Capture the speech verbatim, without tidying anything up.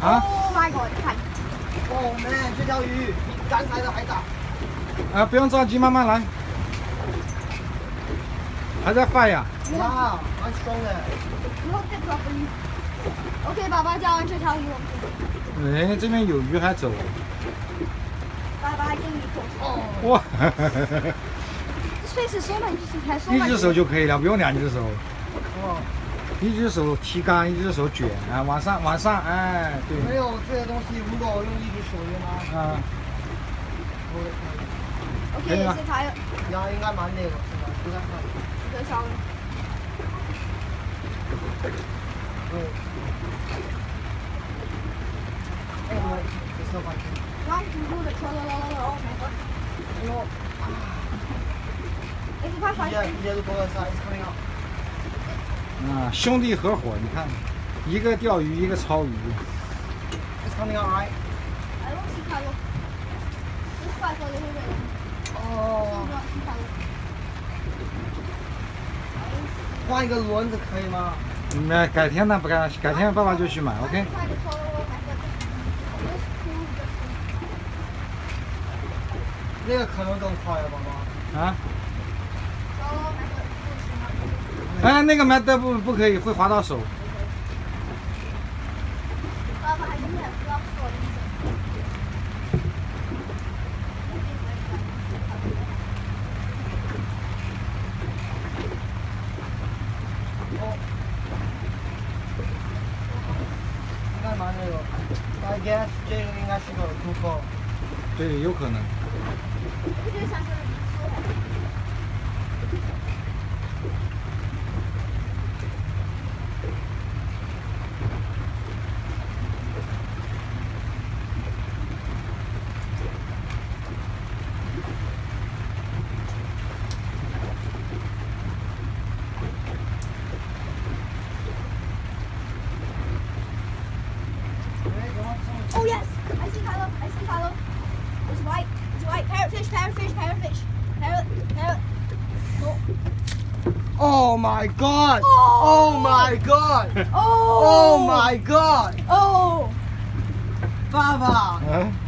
啊 ！Oh my god！看， 哦 man，这条鱼比刚才的还大。 啊，不用着急，慢慢来。还在发呀？ 哇，蛮爽的。 Look at properly. OK， 爸爸教完这条鱼我们走。 哎，这边有鱼还走。 爸爸还给你口哦。 哇！ This place is so nice. 还 so 一 nice. 只手就可以了，不用两只手。 哦。 一只手提竿，一只手卷，啊，往上，往上，哎，对。 没有这些东西，如果我用一只手用吗？啊。 OK， 也是它。 呀，应该蛮那个，是吧？不太快。 可以烧了。 对。哎，我这是环境。 One, two, the troll, la la la. Oh my god. 哎呦。 哎，你快快。 Yeah, yeah, look outside, it's coming out. 啊，兄弟合伙，你看，一个钓鱼，一个抄鱼。 It's coming out, right? I don't see Carlo. This part for the whole. 哦。换一个轮子可以吗？ 那改天呢？不改，改天爸爸就去买 ，OK？ 那个可能更快了，宝宝。啊？ 哎，那个买的不不可以，会划到手。 爸爸还有点不要说的。 应该蛮那个 ，I guess 这个应该是个突破。 对，有可能。 Oh yes, I see Carlo. I see Carlo. It's white. It's white. Parrotfish. Parrotfish. Parrotfish. Parrot. Parrot. No. Oh my god! Oh, oh my god! Oh! Oh my god! Oh! 爸爸。 嗯。